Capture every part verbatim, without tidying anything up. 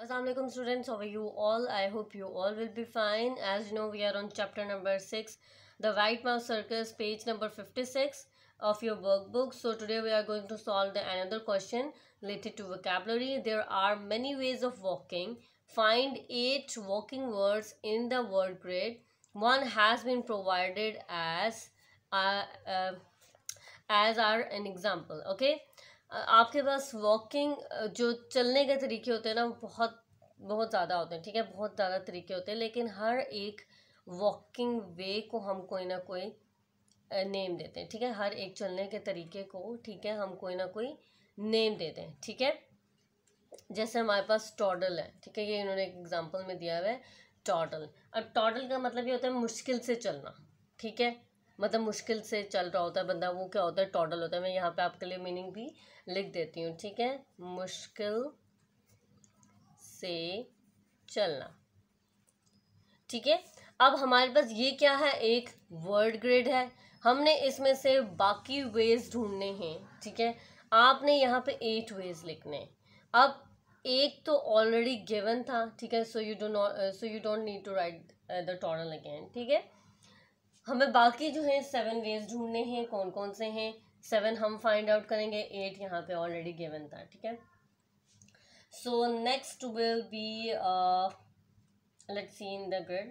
Assalamualaikum students, how are you all? I hope you all will be fine. As you know, we are on chapter number six, the White Mouse Circus, page number fifty-six of your workbook. So today we are going to solve the another question related to vocabulary. There are many ways of walking. Find eight walking words in the word grid. One has been provided as uh, uh, as our an example. Okay. आपके पास walking जो चलने के तरीके होते हैं ना बहुत बहुत ज़्यादा होते हैं, ठीक है, बहुत ज़्यादा तरीके होते हैं, लेकिन हर एक वॉकिंग वे को हम कोई ना कोई नेम देते हैं, ठीक है, हर एक चलने के तरीके को, ठीक है, हम कोई ना कोई नेम देते हैं, ठीक है। जैसे हमारे पास टॉडल है, ठीक है, ये इन्होंने एक एग्जांपल में दिया हुआ है टॉडल। अब टॉडल का मतलब ये होता है मुश्किल से चलना, ठीक है, मतलब मुश्किल से चल रहा होता है बंदा, वो क्या होता है, टॉडल होता है। मैं यहाँ पे आपके लिए मीनिंग भी लिख देती हूँ, ठीक है, मुश्किल से चलना, ठीक है। अब हमारे पास ये क्या है, एक वर्ड ग्रिड है, हमने इसमें से बाकी वेज ढूंढने हैं, ठीक है। आपने यहाँ पे एट वेज लिखने हैं। अब एक तो ऑलरेडी गिवन था, ठीक है, so you do not so you don't need to write the toddle again, ठीक है। हमें बाकी जो है सेवन वेज ढूंढने हैं, कौन कौन से हैं, सेवन हम फाइंड आउट करेंगे, एट यहाँ पे ऑलरेडी गिवन था, ठीक है। So next will be let's see in the grid,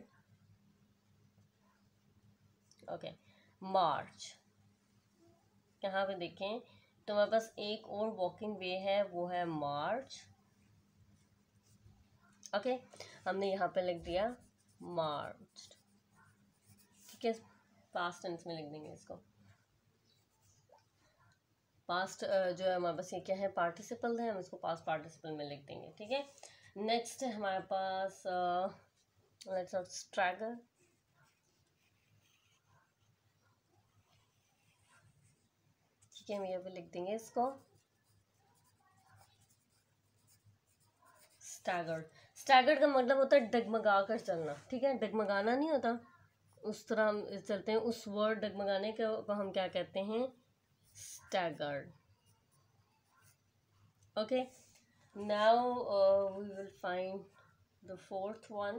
okay, march. यहाँ पे देखें तो हमारे पास एक और वॉकिंग वे है, वो है मार्च, ओके okay, हमने यहाँ पे लिख दिया मार्च, ठीक है, पास्ट टेंस में लिख देंगे इसको। पास्ट जो है हमारे पास ये क्या है, पार्टिसिपल है, हम इसको पास्ट पार्टिसिपल में लिख देंगे, ठीक है। नेक्स्ट है हमारे पास लेट्स नॉट स्ट्रैगर, ठीक है, हम यहाँ पे लिख देंगे इसको स्टैगर्ड। स्टैगर्ड का मतलब होता है डगमगा कर चलना, ठीक है, डगमगाना नहीं होता, उस तरह हम चलते हैं, उस वर्ड डगमगाने को हम क्या कहते हैं, staggered, okay. Now we will find the fourth one,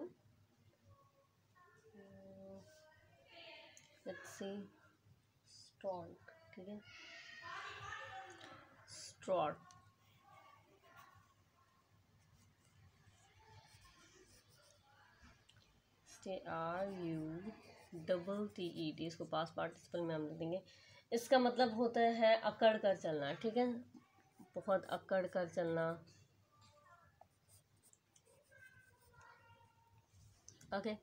let's see strut, ठीक है, strut, R U double T E T, इसको पास्ट पार्टिसिपल में हम देंगे। इसका मतलब होता है अकड़ कर चलना, ठीक है, बहुत अकड़ कर चलना, ओके।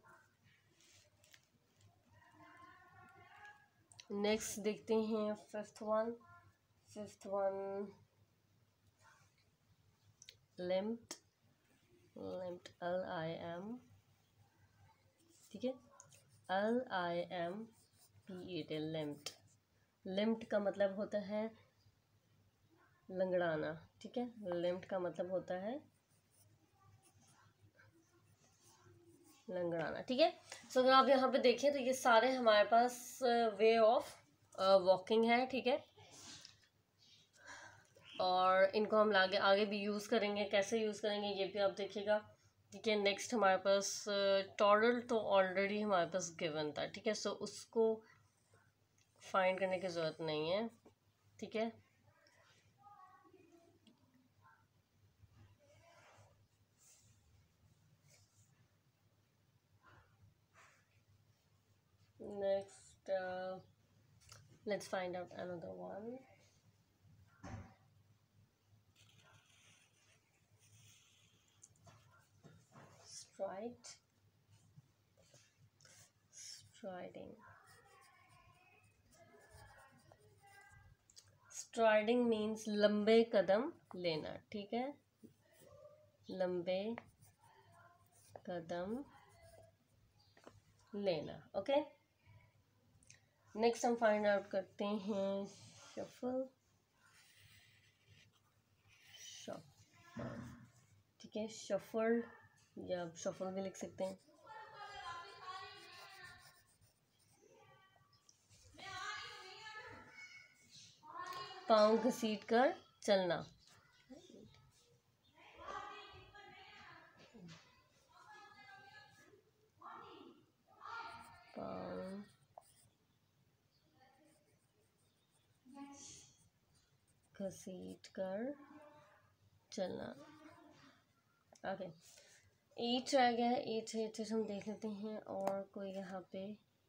नेक्स्ट देखते हैं fifth one, fifth one limped, limped, L I M, ठीक है, L I M P A T, limped. Limped का मतलब होता है लंगड़ाना, ठीक है, लिम्प्ड का मतलब होता है लंगड़ाना, ठीक है। सो अगर आप यहाँ पे देखें तो ये सारे हमारे पास वे ऑफ वॉकिंग है, ठीक है, और इनको हम आगे आगे भी यूज़ करेंगे, कैसे यूज़ करेंगे ये भी आप देखिएगा, ठीक है। नेक्स्ट हमारे पास टॉडल तो ऑलरेडी हमारे पास गिवन था, ठीक है, सो उसको फाइंड करने की ज़रूरत नहीं है, ठीक है। Next let's find out another one, stride, striding, striding means लंबे कदम लेना, ठीक है, लंबे कदम लेना, ओके। नेक्स्ट हम फाइंड आउट करते हैं शफल, शफल, ठीक है, शफल या शफल भी लिख सकते हैं। पाँव घसीट कर चलना, घसीट कर चलना। ओके, ईट रह गया है, ईट ईट हम देख लेते हैं। और कोई यहाँ पे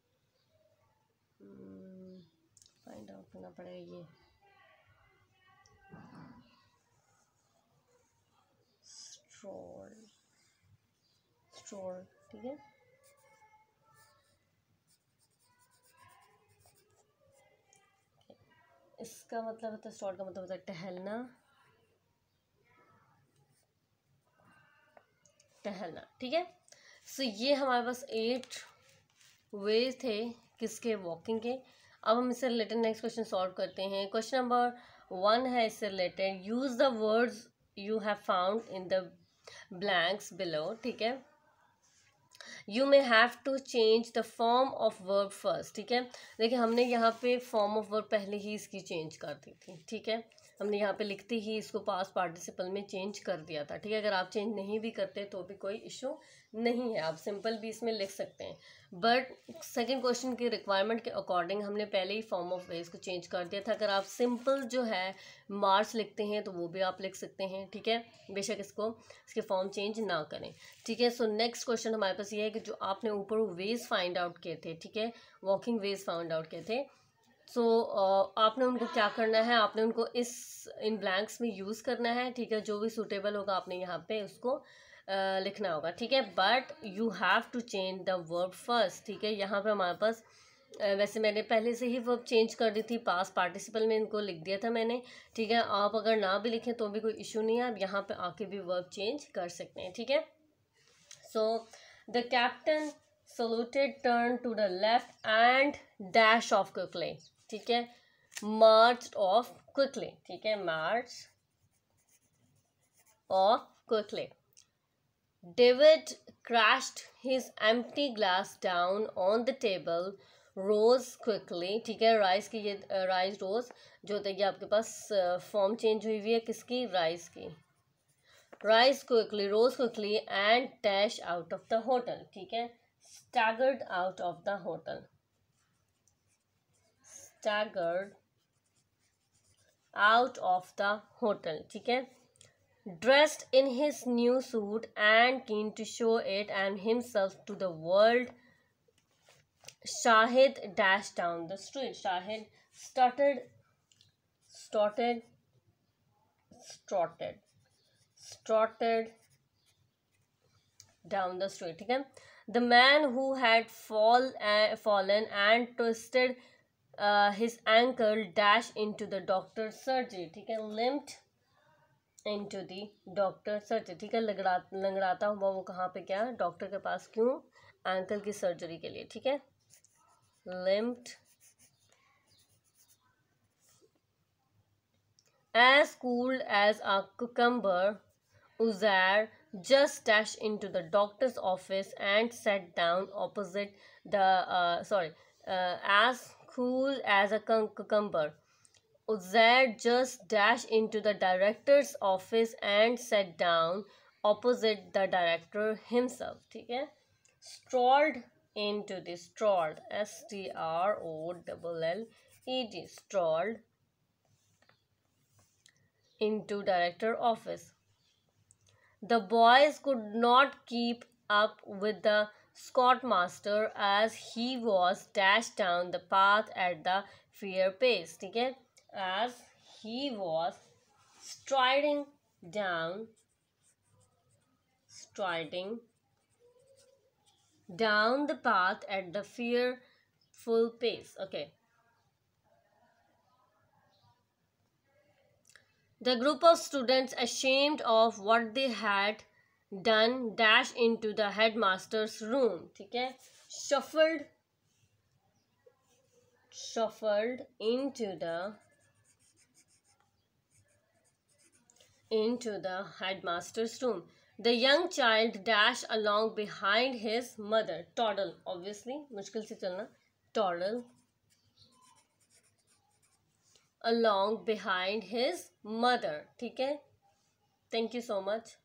फाइंड आउट करना पड़ेगा। ये स्ट्रोल, स्ट्रोल, ठीक है। इसका मतलब होता है, स्ट्रोल का मतलब होता है टहलना, टहलना, ठीक है। सो so, ये हमारे पास एट वे थे किसके, वॉकिंग के। अब हम इससे रिलेटेड नेक्स्ट क्वेश्चन सॉल्व करते हैं। क्वेश्चन नंबर वन है इससे related, use the words you have found in the blanks below, ठीक है। You may have to change the form of verb first, ठीक है। देखिए हमने यहाँ पे फॉर्म ऑफ वर्ब पहले ही इसकी चेंज कर दी थी, ठीक है। हमने यहाँ पे लिखते ही इसको पास्ट पार्टिसिपल में चेंज कर दिया था, ठीक है। अगर आप चेंज नहीं भी करते तो भी कोई इशू नहीं है, आप सिंपल भी इसमें लिख सकते हैं। बट सेकंड क्वेश्चन की रिक्वायरमेंट के अकॉर्डिंग हमने पहले ही फॉर्म ऑफ वेज को चेंज कर दिया था। अगर आप सिंपल जो है मार्च लिखते हैं तो वो भी आप लिख सकते हैं, ठीक है। बेशक इसको इसके फॉर्म चेंज ना करें, ठीक है। सो नेक्स्ट क्वेश्चन हमारे पास ये है कि जो आपने ऊपर वेज फाइंड आउट किए थे, ठीक है, वॉकिंग वेज फाइंड आउट किए थे। सो so, uh, आपने उनको क्या करना है, आपने उनको इस इन ब्लैंक्स में यूज़ करना है, ठीक है। जो भी सूटेबल होगा आपने यहाँ पे उसको uh, लिखना होगा, ठीक है। But you have to change the verb first, ठीक है। यहाँ पे हमारे पास uh, वैसे मैंने पहले से ही वर्ब चेंज कर दी थी, पास पार्टिसिपल में इनको लिख दिया था मैंने, ठीक है। आप अगर ना भी लिखें तो भी कोई इशू नहीं है, आप यहाँ पे आके भी वर्ब चेंज कर सकते हैं, ठीक है। So the captain saluted, turned to the left and dash off quickly, ठीक है। marched off quickly, ठीक है, march off quickly. David crashed his empty glass down on the table, rose quickly, ठीक है। rise की ये rise rose जो होता है, ये आपके पास फॉर्म चेंज हुई हुई है किसकी, rise की। rise quickly, rose quickly and dash out of the hotel, ठीक है। staggered out of the hotel, staggered out of the hotel, ठीक है। dressed in his new suit and keen to show it and himself to the world, Shahid dashed down the street. Shahid started, started, started, started down the street, ठीक है। The man who had fall, uh, fallen and twisted uh, his ankle dashed into the doctor's surgery, ठीक है। limped into the doctor's surgery, ठीक है। लंगड़ा लंगड़ाता हुआ वो कहाँ पे क्या, डॉक्टर के पास, क्यों, एंकल की सर्जरी के लिए, ठीक है। limped, as cool as a cucumber, Uzair just dashed into the doctor's office and sat down opposite the uh, sorry uh, as cool as a cucumber. Uzair just dashed into the director's office and sat down opposite the director himself, ठीक है। strolled into the, strolled, S T R O L L E D, strolled into director office. The boys could not keep up with the Scoutmaster as he was dashed down the path at the fair pace, ठीक है। as he was striding down, striding down the path at the fearful pace, okay. The group of students, ashamed of what they had done, dashed into the headmaster's room, ठीक है। shuffled, shuffled into the into the headmaster's room. The young child dashed along behind his mother, toddle, obviously मुश्किल से चलना, toddle along behind his mother, ठीक है। Thank you so much.